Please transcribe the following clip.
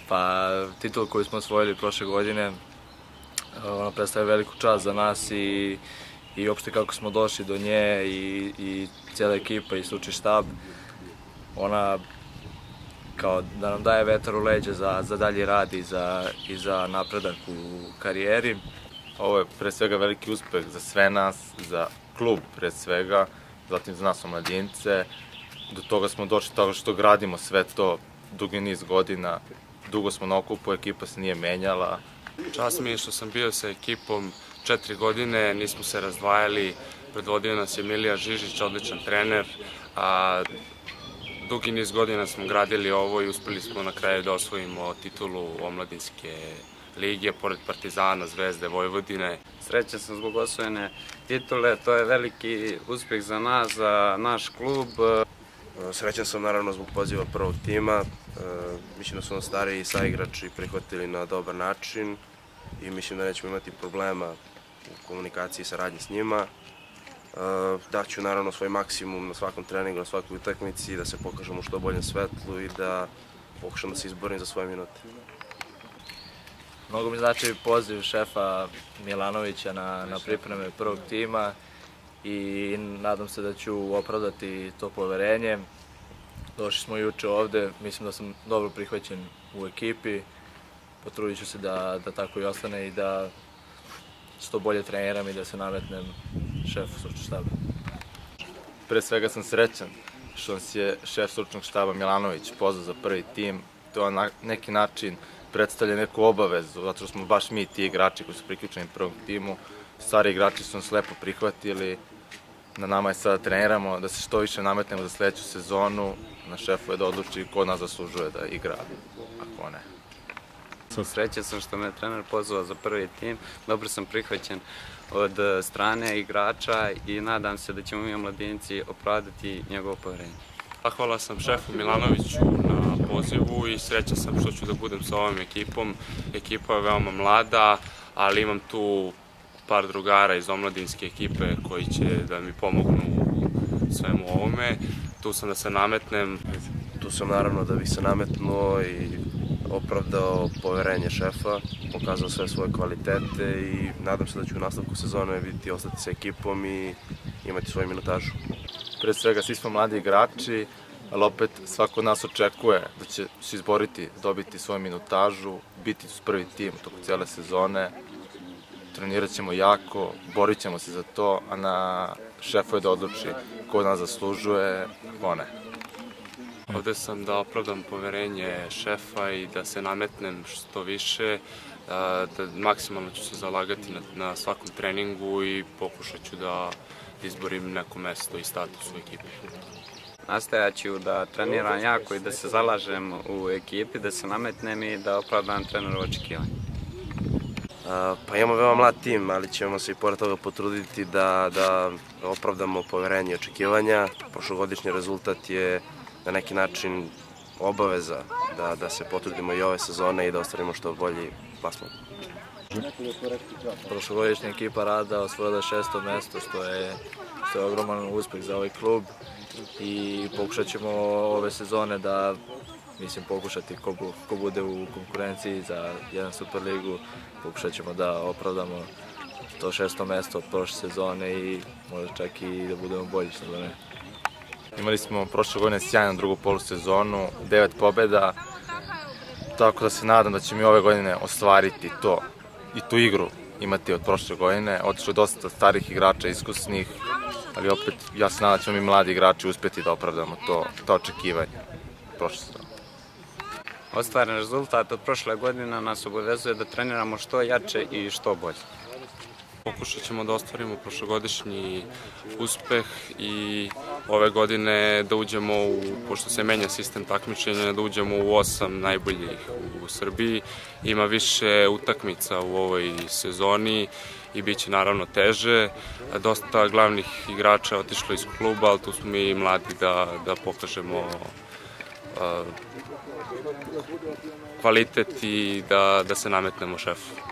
Pa titul koju smo osvojili prošle godine, ona predstavlja veliku čast za nas i uopšte kako smo došli do nje i cijela ekipa i stručni štab. Ona kao da nam daje vetar u leđe za dalji rad i za napredak u karijeri. Ovo je pre svega veliki uspeh za sve nas, za klub pre svega, zatim za nas omladince. Do toga smo došli tako što gradimo sve to dugi niz godina. Dugo smo na okupu, ekipa se nije menjala. Čast mi je što sam bio sa ekipom 4 godine, nismo se razdvajali, predvodio nas je Milija Žižić, odličan trener. Dugi niz godina smo gradili ovo i uspeli smo na kraju da osvojimo titulu omladinske lige, pored Partizana, Zvezde, Vojvodine. Srećan sam zbog osvojene titule, to je veliki uspeh za nas, za naš klub. Srećan sam naravno zbog poziva prvog tima. Mislim da su nas stariji saigrači prihvatili na dobar način i mislim da nećemo imati problema u komunikaciji i saradnji s njima. Daću naravno svoj maksimum na svakom treningu, na svakoj utakmici, da se pokažem u što boljem svetlu i da pokušam da se izborim za svoje minute. Mnogo mi znači poziv šefa Milanovića na pripreme prvog tima i nadam se da ću opravdati to poverenje. Došli smo juče ovde, mislim da sam dobro prihvaćen u ekipi. Potrudit ću se da tako i ostane i da što bolje treniram i da se nametnem šefu stručnog štaba. Pre svega sam srećan što nas je šef stručnog štaba Milanović pozvao za prvi tim. To na neki način predstavlja neku obavezu, zato što smo baš mi ti igrači koji su priključeni prvom timu. Stari igrači su nas lepo prihvatili, na nama je sada treniramo, da se što više nametnemo za sledeću sezonu. Na šefu je da odluči ko nas zaslužuje da igra, ako ne. Srećan sam što me trener pozvao za prvi tim, dobro sam prihvaćen od strane igrača i nadam se da ćemo mi omladinci opravdati njegovo poverenje. Hvala sam šefu Milanoviću na pozivu i srećan sam što ću da budem sa ovom ekipom. Ekipa je veoma mlada, ali imam tu par drugara iz omladinske ekipe koji će da mi pomognu u svemu ovome. Tu sam da se nametnem. Tu sam naravno da bih se nametnuo i opravdao poverenje šefa, pokazao sve svoje kvalitete i nadam se da ću u nastavku sezone ostati sa ekipom i imati svoju minutažu. Pre svega svi smo mladi igrači, ali opet svako od nas očekuje da će se izboriti, dobiti svoju minutažu, biti uz prvi tim tokom cijele sezone. Trenirat ćemo jako, borit ćemo se za to, a na šefu je da odluči ko nas zaslužuje, ko ne. Ovde sam da opravdam poverenje šefa i da se nametnem što više, da maksimalno ću se zalagati na svakom treningu i pokušat ću da izborim neko mesto i status u ekipi. Nastojat ću da treniram jako i da se zalažem u ekipi, da se nametnem i da opravdam trenerovo očekivanje. Pa imamo veoma mlad tim, ali ćemo se i pored toga potruditi da opravdamo poverenje i očekivanja. Prošlogodišnji rezultat je na neki način obaveza da se potrudimo i ove sezone i da ostvarimo što bolji plasman. Prošlogodišnja ekipa Rada osvojila 6. mesto, što je ogroman uspeh za ovaj klub i pokušat ćemo ove sezone da, pokušati ko bude u konkurenciji za jedan Superligu, pokušat ćemo da opravdamo to 6. mesto od prošle sezone i možda čak i da budemo bolji sezone. Imali smo prošle godine sjajnu drugu polusezonu, 9 pobjeda, tako da se nadam da ćemo i ove godine ostvariti to i tu igru imati od prošle godine. Otišlo je dosta starih igrača, iskusnih, ali opet ja se nadam da ćemo mi mladi igrači uspjeti da opravdamo to očekivanje prošle sezone. Ostvaren rezultat od prošle godine nas obavezuje da treniramo što jače i što bolje. Pokušat ćemo da ostvarimo prošlogodišnji uspeh i ove godine da uđemo, pošto se menja sistem takmičenja, da uđemo u 8 najboljih u Srbiji. Ima više utakmica u ovoj sezoni i bit će naravno teže. Dosta glavnih igrača je otišlo iz kluba, ali tu smo mi mladi da pokažemo kvalitet i da se nametnemo šefu.